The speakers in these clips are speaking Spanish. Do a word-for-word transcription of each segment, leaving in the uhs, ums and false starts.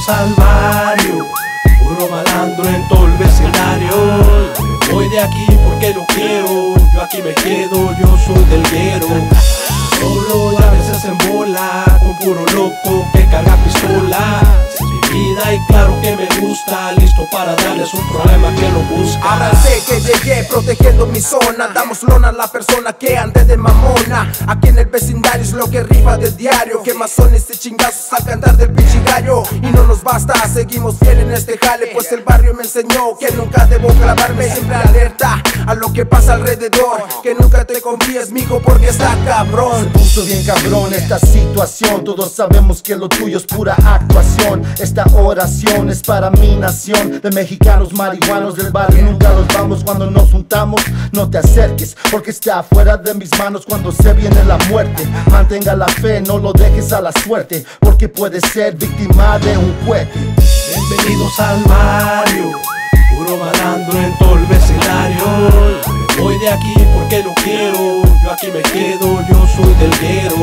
Bienvenidos al barrio, puro malandro en todo el vecindario. Voy de aquí porque lo quiero, yo aquí me quedo, yo soy del guero. Solo y a veces en bola, con puro loco que carga pistola. Es mi vida y claro que me gusta, listo para darles un problema que lo busca. Ahora sé que llegué protegiendo mi zona, damos lona a la persona que ande de mamona. Aquí en el vecindario es lo que rifa del diario, quemazones y chingazos al cantar del pinche gallo. Y no nos basta, seguimos fiel en este jale, pues el barrio me enseñó que nunca debo clavarme, siempre alerta a lo que pasa alrededor, que nunca te confíes mijo porque está cabrón. Se puso bien cabrón esta situación, todos sabemos que lo tuyo es pura actuación. Esta oración es para mi nación, de mexicanos marihuanos del barrio nunca los vamos. Cuando nos juntamos no te acerques, porque está fuera de mis manos cuando se viene la muerte. Mantenga la fe, no lo dejes a la suerte, porque puedes ser víctima de un cohete. Bienvenidos al barrio, puro malandro en todo el vecindario. Voy de aquí porque lo quiero, yo aquí me quedo, yo soy del guero.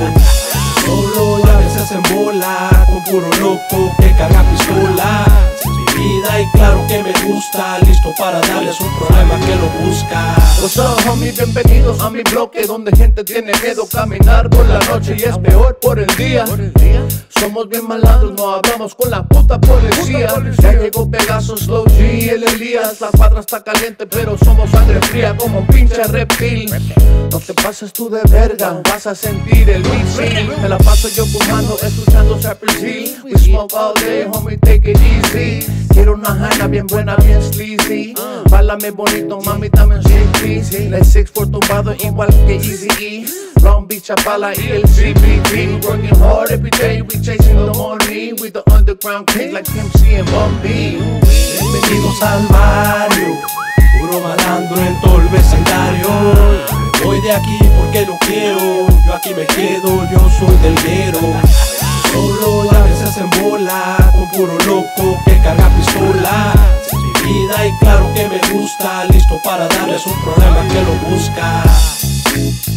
Solo y a veces en bola, con puro loco que carga pistola. Es mi vida y claro que me gusta, listo para darles un problema que lo busca. What's up, homie? Bienvenidos a mi bloque, donde gente tiene miedo caminar por la noche y es peor por el día. Somos bien malandros, no hablamos con la puta policía. Ya llegó Pegaso, Slow G, el Elías. La cuadra está caliente, pero somos sangre fría como un pinche reptil. No te pases tú de verga, vas a sentir el misil. Me la paso yo fumando, escuchando Cypress Hill. We smoke all day, homie, take it easy. Quiero una jana bien buena, bien sleazy. Bálame bonito, mami, también sexy. La six four tumbado igual que Easy E. Long Beach, Chapala y el C B D. Working hard every day, we chasing the money. We the underground king like M C and Bun B. Bienvenidos al barrio, puro malandro en todo el vecindario. Voy de aquí porque lo quiero, yo aquí me quedo, yo soy del guero. Solo y a veces en bola, con puro loco que carga pistola. Es mi vida y claro que me gusta, listo para darles un problema que lo busca.